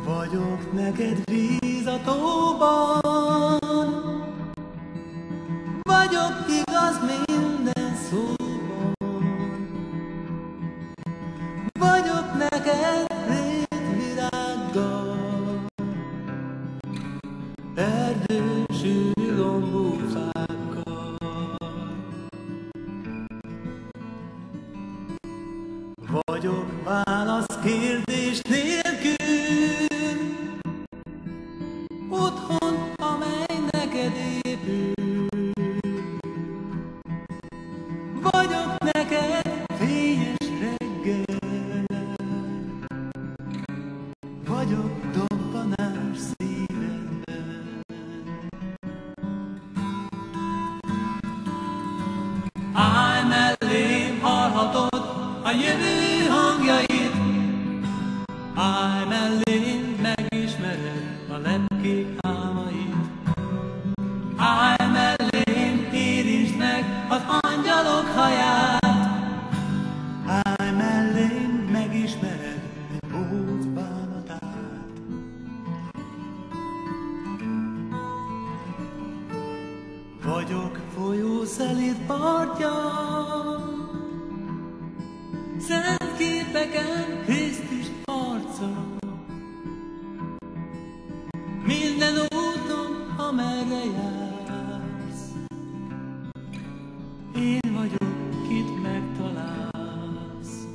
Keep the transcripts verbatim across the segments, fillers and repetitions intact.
Vagyok neked víz a tóban, vagyok igaz minden szóban, vagyok neked rétvirággal, erdősű lombú fákkal. Vagyok válasz kérdés nélkül, otthon, amely neked épül. Vagyok neked fényes reggel, vagyok dobbanás szívedben. Állj mellém, hallhatod a jövő hangjait, állj mellém, megismered a lepkék álmait. Állj mellém, érintsd meg az angyalok haját, állj mellém, megismered egy bóc bánatát. Vagyok folyó szelíd partja, szent képeken Krisztus arca. Minden úton, amerre jársz, én vagyok, kit megtalálsz.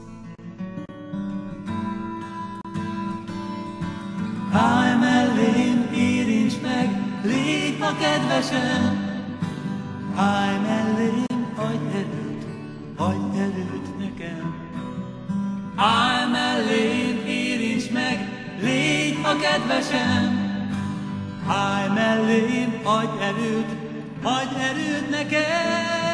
Állj mellém, érints meg, légy a kedvesem. Állj mellém, adj erőt, adj erőt nekem. Állj mellém, érints meg, légy a kedvesem. Állj mellém, adj erőt, adj erőt nekem.